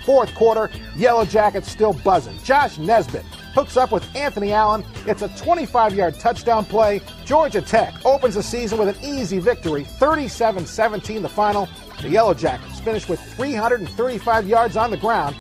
Fourth quarter, Yellow Jackets still buzzing. Josh Nesbitt hooks up with Anthony Allen. It's a 25-yard touchdown play. Georgia Tech opens the season with an easy victory, 37-17 the final. The Yellow Jackets finished with 335 yards on the ground